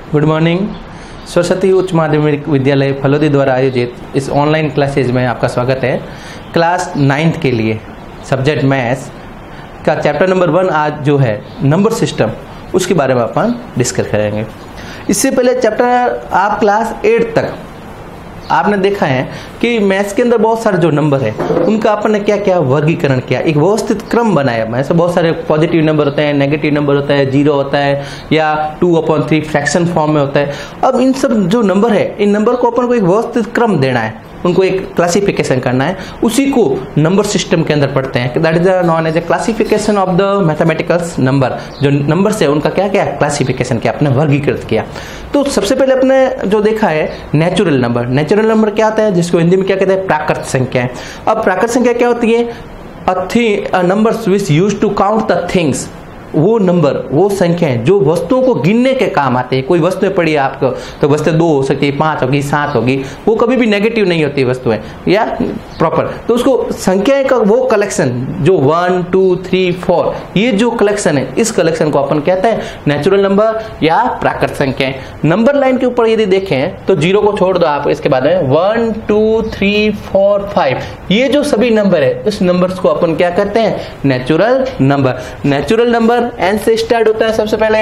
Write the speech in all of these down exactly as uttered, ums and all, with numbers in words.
Good morning. Saraswati उच्च माध्यमिक विद्यालय फलोदी द्वारा आयोजित इस ऑनलाइन क्लासेज में आपका स्वागत है। क्लास नाइन्थ के लिए सब्जेक्ट मैथ्स का चैप्टर नंबर वन आज जो है नंबर सिस्टम, उसके बारे में अपन डिस्कस करेंगे। इससे पहले चैप्टर आप क्लास एट तक आपने देखा है कि मैथ्स के अंदर बहुत सारे जो नंबर है उनका अपन ने क्या क्या वर्गीकरण किया, एक व्यवस्थित क्रम बनाया। ऐसे बहुत सारे पॉजिटिव नंबर होते हैं, नेगेटिव नंबर होता है, जीरो होता है या two upon three fraction form में होता है। अब इन सब जो नंबर है, इन नंबर को अपन को एक व्यवस्थित क्रम देना है, उनको एक क्लासिफिकेशन करना है, उसी को नंबर सिस्टम के अंदर पढ़ते हैं। That is known as a classification of the mathematicals number. जो नंबर्स है उनका क्या क्या क्लासिफिकेशन किया, अपने वर्गीकृत किया। तो सबसे पहले अपने जो देखा है नेचुरल नंबर। नेचुरल नंबर क्या होता है, जिसको हिंदी में क्या कहते हैं, प्राकृत संख्या। अब प्राकृत संख्या क्या होती है, a numbers which used to count the things. वो नंबर, वो संख्याएं जो वस्तुओं को गिनने के काम आते हैं। कोई वस्तुएं पड़ी है आपको, तो वस्तुएं दो हो सकती है, पांच होगी, सात होगी, वो कभी भी नेगेटिव नहीं होती वस्तुएं या प्रॉपर। तो उसको संख्याएं का वो कलेक्शन जो वन टू थ्री फोर, ये जो कलेक्शन है, इस कलेक्शन को अपन कहते हैं नेचुरल नंबर या प्राकृत संख्याएं। नंबर लाइन के ऊपर यदि देखें तो जीरो को छोड़ दो आप, इसके बाद में one two three four five, ये जो सभी नंबर है, इस नंबर्स को अपन क्या कहते हैं, natural number. Natural number N से स्टार्ट होता है सबसे पहले।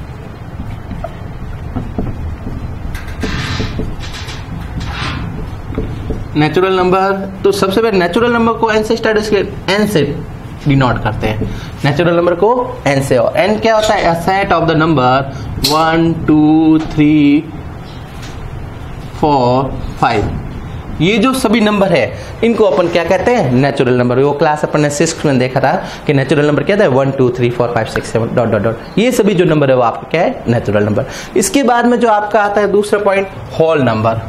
नेचुरल नंबर, तो सबसे पहले नेचुरल नंबर को एन से स्टार्ट, इसके एन से डिनोट करते हैं नेचुरल नंबर को एन से। और एन क्या होता है, a set of the number one two three four five. ये जो सभी नंबर है इनको अपन क्या कहते हैं, नेचुरल नंबर। वो क्लास अपन ने सिक्स में देखा था कि नेचुरल नंबर क्या था, one two three four five six seven dot dot dot. ये सभी जो नंबर है वो आपका क्या है, नेचुरल नंबर। इसके बाद में जो आपका आता है दूसरा पॉइंट, होल नंबर।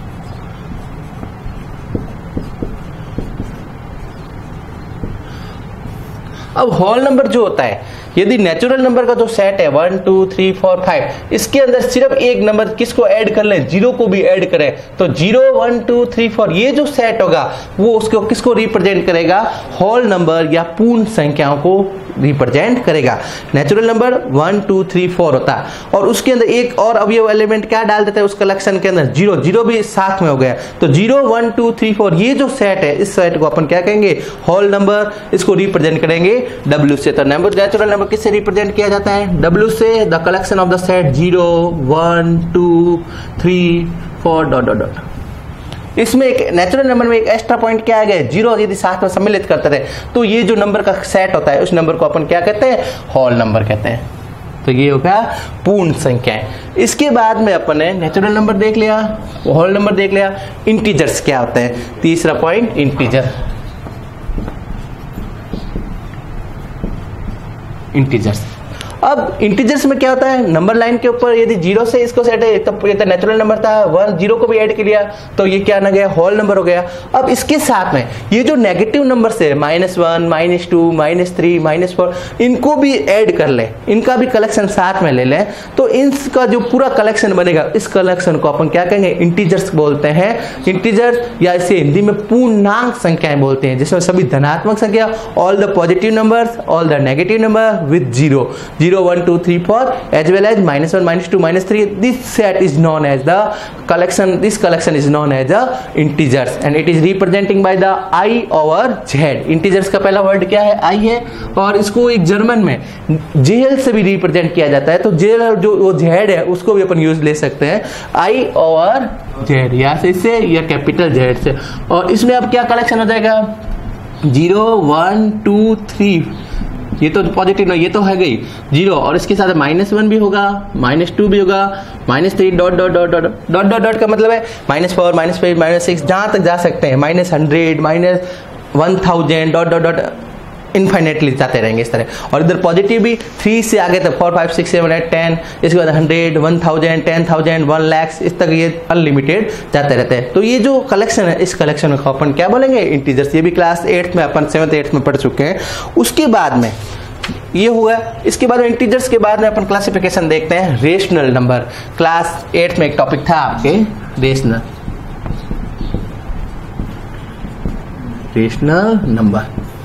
अब होल नंबर जो होता है, यदि नेचुरल नंबर का जो सेट है one two three four five, इसके अंदर सिर्फ एक नंबर किसको ऐड कर लें, जीरो को भी ऐड करें, तो zero one two three four ये जो सेट होगा वो उसको किसको रिप्रेजेंट करेगा, होल नंबर या पूर्ण संख्याओं को रिप्रेजेंट करेगा। Natural number one two three four होता है और उसके अंदर एक और अवयव एलिमेंट क्या डाल देते हैं उस कलेक्शन के अंदर, जीरो। जीरो भी साथ में हो गया, तो zero one two three four ये जो सेट है, इस सेट को अपन क्या कहेंगे, होल नंबर। इसको रिप्रेजेंट करेंगे डब्ल्यू से। तो नंबर नेचुरल नंबर किससे रिप्रेजेंट किया जाता है, डब्ल्यू से। The collection of the set zero one two three four dot dot dot. इसमें एक नेचुरल नंबर में एक एक्स्ट्रा पॉइंट क्या आ गया, जीरो यदि साथ में सम्मिलित करते रहे तो ये जो नंबर का सेट होता है उस नंबर को अपन क्या कहते हैं, होल नंबर कहते हैं। तो ये हो गया पूर्ण संख्याएं। इसके बाद में अपन ने नेचुरल नंबर देख लिया, होल नंबर देख लिया। इंटीजर्स क्या होते हैं, तीसरा पॉइंट इंटीजर। इंटीजर्स, अब इंटीजर्स में क्या होता है, नंबर लाइन के ऊपर यदि जीरो से इसको सेट है, तब ये तो नेचुरल नंबर था, वन जीरो को भी ऐड कर लिया तो ये क्या ना गया, होल नंबर हो गया। अब इसके साथ में ये जो नेगेटिव नंबर है, minus one, minus two, minus three, minus four, इनको भी ऐड कर ले, इनका भी कलेक्शन साथ में ले लें, तो इनका जो पूरा कलेक्शन बनेगा, इस कलेक्शन को अपन क्या कहेंगे, इंटीजर्स बोलते हैं। इंटीजर्स या इसे हिंदी में पूर्णांक संख्याएं बोलते हैं, जिसमें सभी धनात्मक संख्या, all the positive numbers, all the negative number with zero, zero one two three four as well as minus one minus two minus three. This set is known as the collection. This collection is known as the integers and it is representing by the I over Z. Integers का पहला word क्या है, I है, और इसको एक German में J L से भी रिप्रेजेंट किया जाता है। तो J L जो वो Z है उसको भी अपन यूज ले सकते हैं, I over Z, या से इससे या कैपिटल Z से। और इसमें अब क्या कलेक्शन हो जाएगा, जीरो वन टू थ्री, ये तो पॉजिटिव ना, ये तो है गई जीरो, और इसके साथ माइनस वन भी होगा, माइनस टू भी होगा, minus three, dot dot dot dot dot dot dot का मतलब है minus four, minus five, minus six, जहां तक जा सकते हैं, minus hundred, minus one thousand, dot dot dot infinitely जाते रहेंगे इस तरह। और इधर पॉजिटिव भी थ्री से आगे तक four five six seven eight ten, इसके बाद hundred, one thousand, ten thousand, one lakhs, इस तक ये अनलिमिटेड जाते रहते हैं। तो ये जो कलेक्शन है, इस कलेक्शन को अपन क्या बोलेंगे, इंटीजर्स। ये भी क्लास एट्थ में अपन सेवंथ एट्थ में पढ़ चुके हैं। उसके बाद में ये हुआ, इसके बाद इंटीजर्स के बाद में अपन क्लासिफिकेशन देखते हैं, रेशनल नंबर। क्लास एट्थ में एक टॉपिक था आपके रेशनल रेशनल नंबर।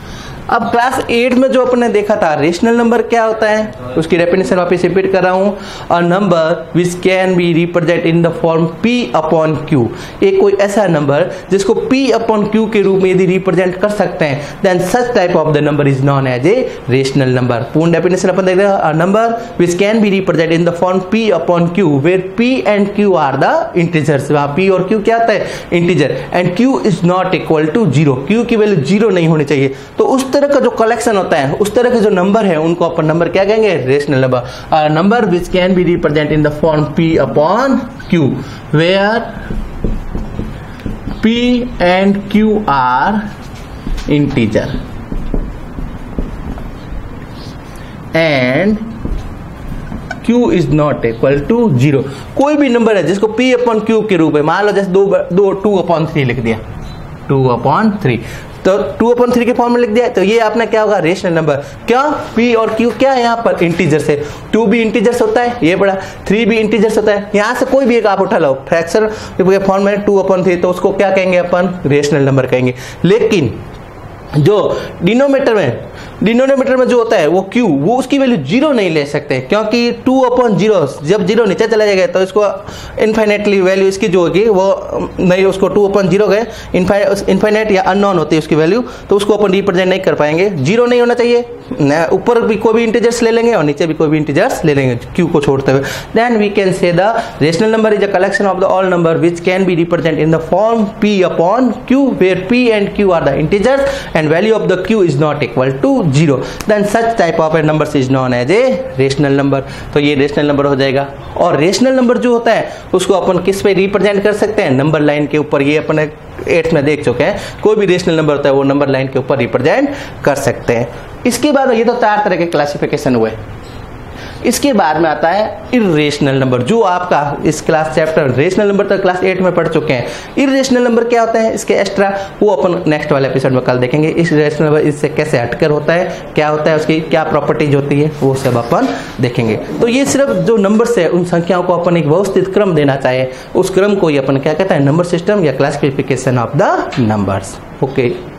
अब क्लास एट में जो अपने देखा था रेशनल नंबर क्या होता है, उसकी डेफिनेशन वापस रिपीट कर रहा हूं। A number which can be represent in the form p upon q, एक कोई ऐसा नंबर जिसको p अपॉन q के रूप में यदि रिप्रेजेंट कर सकते हैं, then such type of the number is known as a rational number. पूर्ण डेफिनेशन अपन देख रहे हैं, a number which can be represent in the form p upon q where p and q are the integers. वहां p और q क्या आता है, integer, and q is not equal to zero, q की वैल्यू जीरो नहीं होनी चाहिए। तो उस तरह का जो कलेक्शन होता है, उस तरह के जो नंबर है, उनको अपन नंबर क्या कहेंगे, rational number. A number which can be represent in the form p upon q where p and q are integer and q is not equal to zero. कोई भी नंबर है जिसको p अपॉन q के रूप में, मान लो जैसे दो दो टू अपॉन थ्री लिख दिया, टू अपॉन थ्री, तो टू अपॉन थ्री के फॉर्म में लिख दिया, तो ये आपने क्या होगा, रेशनल नंबर। क्या, p और q क्या है यहाँ पर, इंटीजर्स है। टू भी इंटीजर्स होता है, ये बड़ा, थ्री भी इंटीजर्स होता है। यहाँ से कोई भी एक आप उठा लो, फ्रैक्शन के फॉर्म में टू अपॉन थ्री, तो उसको क्या कहेंगे अपन, रेशनल नंबर कहेंगे। लेकिन जो डिनोमिनेटर में डिनोमिनेटर में जो होता है वो q, वो उसकी वैल्यू जीरो नहीं ले सकते, क्योंकि टू अपॉन जीरो, जब जीरो नीचे चला जाएगा तो इसको इनफाइनेटली वैल्यू इसकी जो होगी वो नहीं, उसको टू अपॉन जीरो गए, इनफाइनेट या अननोन होती है उसकी वैल्यू, तो उसको अपन रिप्रेजेंट नहीं कर पाएंगे। जीरो नहीं होना चाहिए, ऊपर भी कोई भी इंटीजर्स ले लेंगे और नीचे भी कोई भी इंटीजर्स ले लेंगे q को छोड़ते हुए। Then we can say the rational number is a collection of the all number which can be represent in the form p upon q where p and q are the integers and value of the q is not equal to zero, then such type of a number is known as a rational number. तो ये rational number हो जाएगा। और rational number जो होता है उसको अपन किस पे रिप्रेजेंट कर सकते हैं, नंबर लाइन के ऊपर। ये अपन एट में देख चुके हैं, कोई भी रेशनल नंबर होता है वो नंबर लाइन के ऊपर रिप्रेजेंट कर सकते हैं। इसके बाद ये तो चार तरह के क्लासिफिकेशन हुए। इसके बाद में आता है इर्रेशनल नंबर, जो आपका इस क्लास चैप्टर रेशनल नंबर तक क्लास एट में पढ़ चुके हैं। इर्रेशनल नंबर क्या होता है, इसके एक्स्ट्रा वो अपन नेक्स्ट वाले एपिसोड में कल देखेंगे। इस रेशनल नंबर इससे कैसे हटकर होता है, क्या होता है, उसकी क्या प्रॉपर्टीज होती है, वो सब अपन देखेंगे। तो ये सिर्फ जो नंबर्स है उन संख्याओं को अपन एक व्यवस्थित क्रम देना चाहे, उस क्रम को ही अपन क्या कहते हैं, नंबर सिस्टम या classification of the numbers. Okay.